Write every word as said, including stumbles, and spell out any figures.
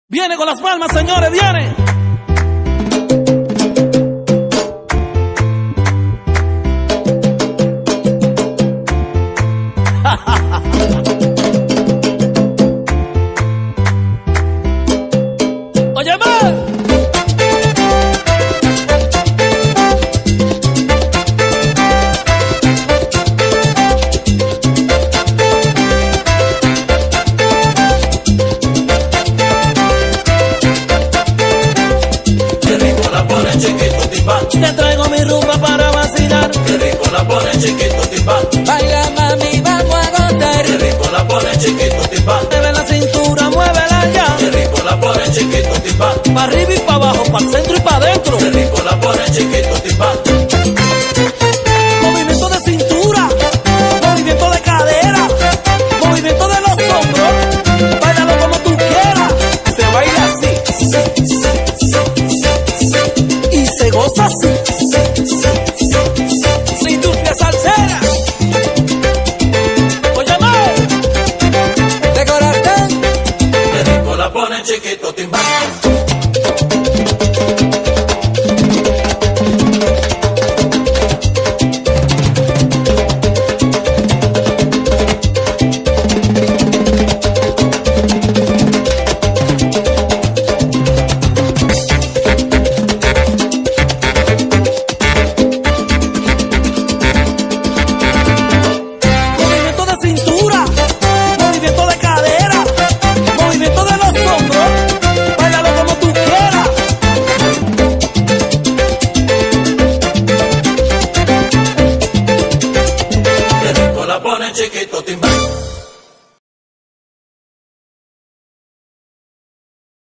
Viene con las palmas, señores, viene. Oye, man. Te traigo mi rumba para vacilar. Qué rico la pone chiquito timbal. Baila mami, vamos a gozar. Qué rico la pone chiquito timbal. Mueve la cintura, muévela ya. Qué rico la pone chiquito timbal. Pa' arriba y pa' abajo, pa' el centro y pa' adentro. Qué rico la pone chiquito timbal. Movimiento de cintura, movimiento de cadera, movimiento de los hombros. Báilalo como tú quieras. Se baila así y se goza así. Industria salsera. Oye, man. De corazón. Qué rico la pone chiquito